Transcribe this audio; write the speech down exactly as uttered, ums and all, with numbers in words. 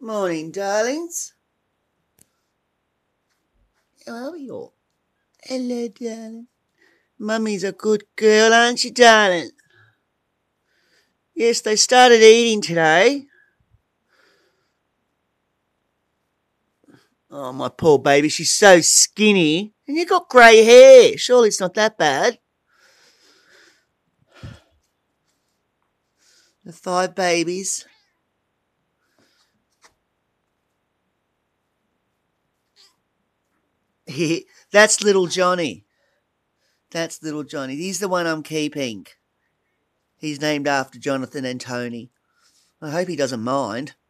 Morning, darlings. How are you all? Hello, darling. Mummy's a good girl, aren't she, darling? Yes, they started eating today. Oh, my poor baby, she's so skinny. And you got grey hair. Surely it's not that bad. The five babies. That's little Johnny. That's little Johnny. He's the one I'm keeping. He's named after Jonathan and Tony. I hope he doesn't mind.